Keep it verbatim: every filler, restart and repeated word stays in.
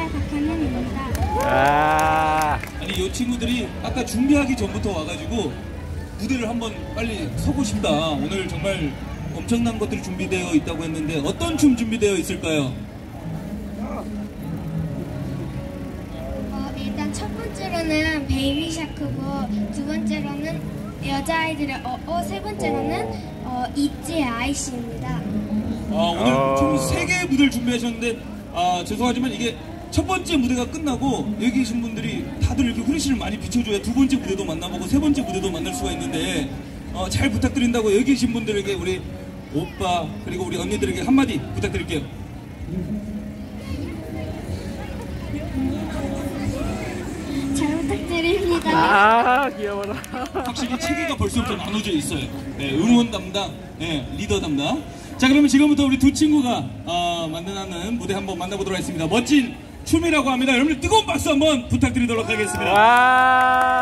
여자 박현은입니다. 아. 아니 이 친구들이 아까 준비하기 전부터 와가지고 무대를 한번 빨리 서고 싶다. 오늘 정말 엄청난 것들이 준비되어 있다고 했는데 어떤 춤 준비되어 있을까요? 어, 일단 첫 번째로는 베이비 샤크고, 두 번째로는 여자아이들의 어어, 세 번째로는 어, 있지의 아이씨입니다. 아, 오늘 어. 총 세 개의 무대를 준비하셨는데 아, 죄송하지만 이게 첫 번째 무대가 끝나고 여기 계신 분들이 다들 이렇게 후레쉬를 많이 비춰줘야 두 번째 무대도 만나보고 세 번째 무대도 만날 수가 있는데 어, 잘 부탁드린다고 여기 계신 분들에게 우리 오빠 그리고 우리 언니들에게 한마디 부탁드릴게요. 잘 부탁드립니다. 아, 귀여워라. 확실히 체계가 벌써부터 나눠져 있어요. 네, 응원 담당, 네, 리더 담당. 자, 그러면 지금부터 우리 두 친구가 어, 만나는 무대 한번 만나보도록 하겠습니다. 멋진 춤이라고 합니다. 여러분들 뜨거운 박수 한번 부탁드리도록 하겠습니다. 와.